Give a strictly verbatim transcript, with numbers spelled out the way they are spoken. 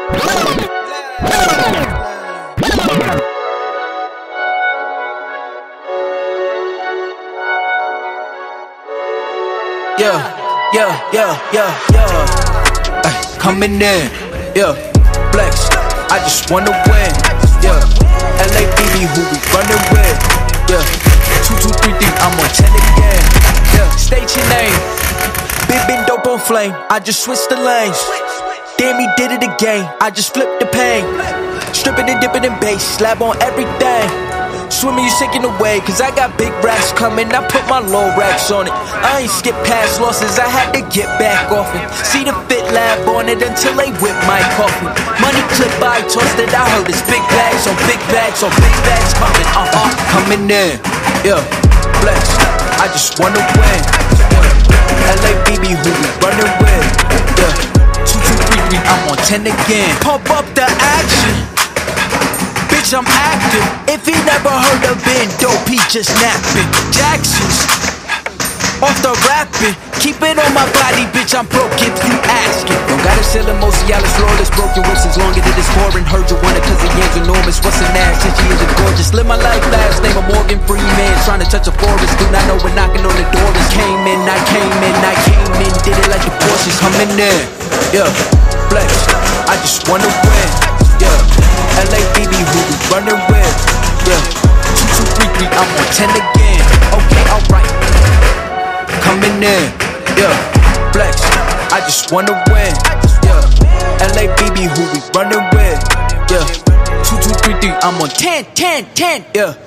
Yeah, yeah, yeah, yeah, yeah. Ay, coming in, yeah. Flex, I just wanna win, yeah. L A B B, who we running with, yeah. Two, two, three, three, I'm on ten again, yeah. State your name, big, big dope on flame. I just switched the lanes. Damn, he did it again. I just flipped the pain. Stripping and dipping in bass, slab on everything. Swimming, you sinking away, cause I got big racks coming. I put my low racks on it. I ain't skip past losses, I had to get back off it. See the Fit Lab on it until they whip my coffin. Money clip, I tossed it, I heard it's big bags on big bags on big bags coming. Uh-uh, coming in, yeah, flex, I just wanna win, yeah. L A B B, who we running with, yeah. Two, two, three, three, I'm on ten again. Pump up the action, bitch, I'm active. If he never heard of Ben Dope, he just napping. Jackson's off the rapping, keep it on my body, bitch, I'm broke if you asking. Don't gotta sell him, most of y'all is flawless. Broken whips is longer than this foreign. Heard you want it cause the yams enormous. What's an ass, since she is gorgeous. Live my life fast, name a Morgan Freeman. Trying to touch a forest, do not know we're knocking on the door. Came in, I came in, I came in. Did it like the Porsches coming in, yeah. Flex, I just wanna win, yeah. L A B B, who we running with, yeah. Two, two, three, three, I'm on ten again. Okay, alright. Coming in, yeah. Flex, I just wanna win, yeah. L A B B, who we running with, yeah. Two, two, three, three, I'm on ten, ten, ten, yeah.